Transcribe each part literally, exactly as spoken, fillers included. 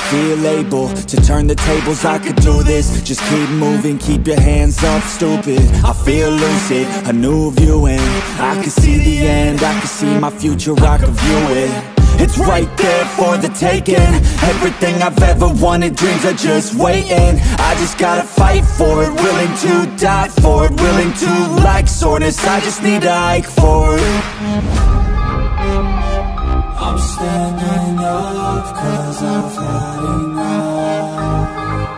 feel able to turn the tables, I could do this. Just keep moving, keep your hands up, stupid. I feel lucid, a new view, and I can see the end, I can see my future, I can view it. It's right there for the taking. Everything I've ever wanted, dreams are just waiting. I just gotta fight for it, willing to die for it, willing to like soreness, I just need a hike for it. I'm standing up cause I've had enough.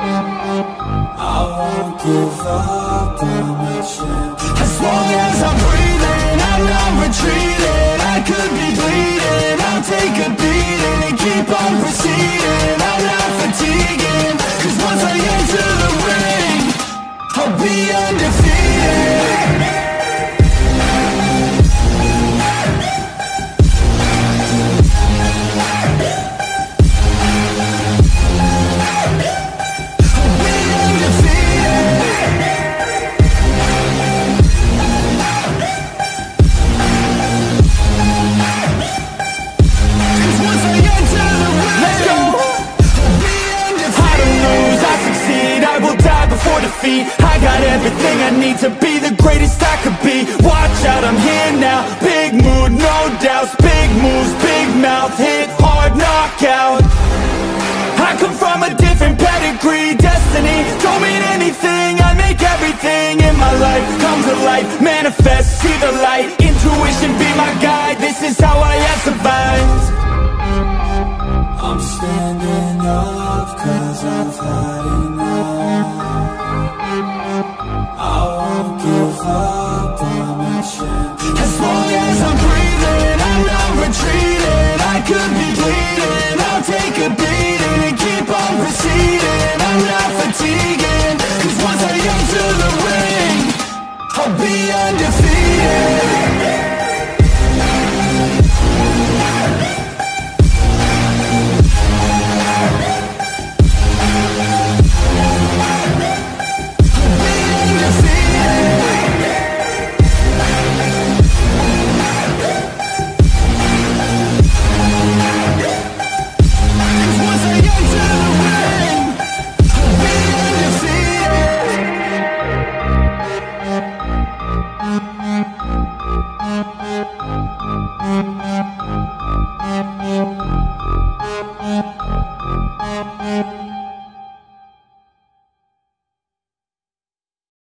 I won't give up on the champion. As long as I'm breathing, I'm not retreating. I could be bleeding, I'll take a beating and keep on proceeding. I'm not fatiguing, cause once I enter the ring, I'll be undefeated. I got everything I need to be the greatest I could be. Watch out, I'm here now. Big mood, no doubts. Big moves, big mouth. Hit hard, knockout. I come from a different pedigree. Destiny don't mean anything. I make everything in my life come to life. Manifest, see